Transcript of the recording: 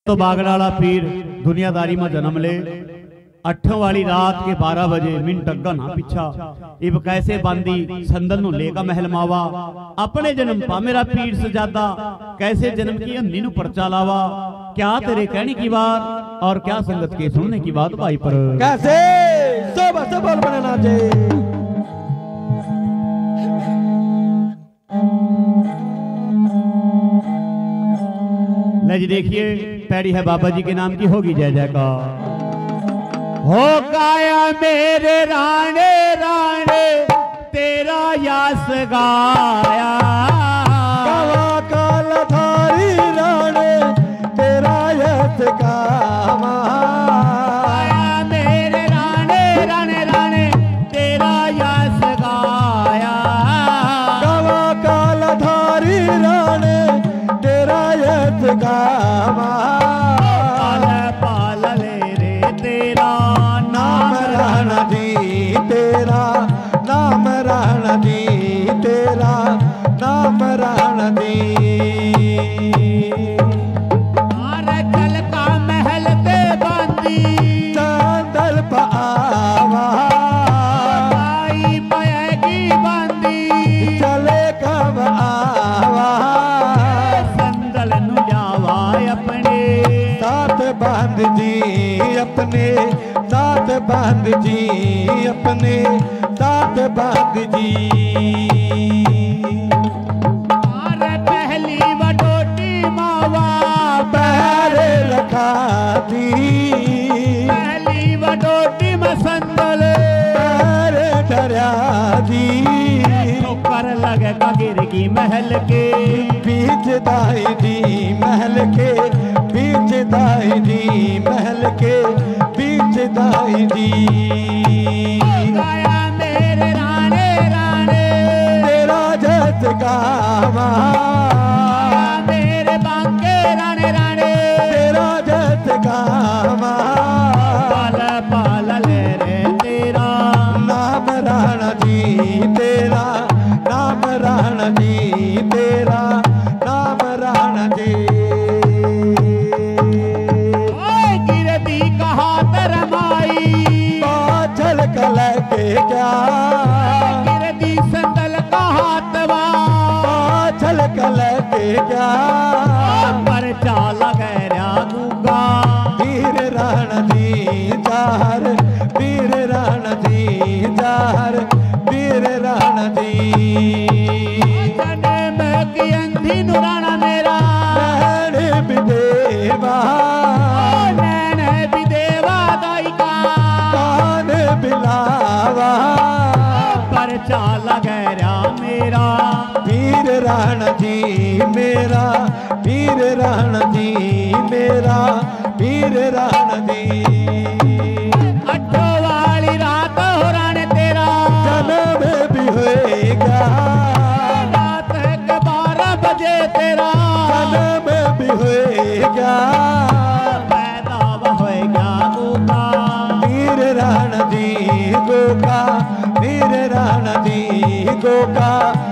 तो बागड़ाला पीर दुनियादारी में जन्म ले 8 वाली रात के 12 बजे मिनट अग्गा ना पिछा इब कैसे बांदी संदल नु लेगा महल मावा अपने जन्म पा मेरा पीर सजादा कैसे जन्म की अंधी नु परचा लावा क्या तेरे कहने की बात और क्या संगत के सुनने की बात भाई पर कैसे सब सबल बने नाचे ले जी देखिए पैड़ी है बाबा जी के नाम की होगी जय जयकार हो गाया मेरे राणे राणे तेरा यश गाया कालधारी राणे तेरा यश गावा मेरे राणे राणे राणे तेरा यश गाया कालधारी राणे तेरा यश गावा पाल ले रे तेरा नाम राणा जी तेरा नाम राणा जी तेरा नाम राणा जी कल का महल ते बांधी चांदल पावा आई पाएगी बांधी चले कब आवा संदल नु जावा अपने साथ बांध जी अपने साथ बांध जी अपने साथ बांध जी पहली वडोटी मावा पैर रखा दी पहली वडोटी मसंदल पैर डरा दी ठोकर लगे गिर की महल के बीच दाई दी महल के बीच दाई दी महल के बीच दाई दी गाया मेरे राणे राणे तेरा जस गावा मेरे बांके राणे राणे तेरा जस गावा पाल पाल ले रे तेरा नाम राणा जी तेरा नाम राणा जी तेरा नाम राणा जी गिरदी कहा तरमाई पाछल कल के जा गिरदी संदल का हाथवा पाछल कल के जा पर चाला गैरा गुगा वीर राणा जी जार वीर राणा जी जार वीर राणा जी जन्म की अंधी नुराना मेरा नैन बिदेवा नैन विदेवा दाई का कान बिलावा पर चाला गैरा मेरा वीर राणा जी मेरा वीर राणा जी मेरा वीर राणा जी 8 वाली रात हो राणे तेरा जन्म भी होएगा रात के 12 बजे तेरा जन्म भी होएगा पैदा होएगा गुगा वीर राणा जी गोका वीर राणा जी गोका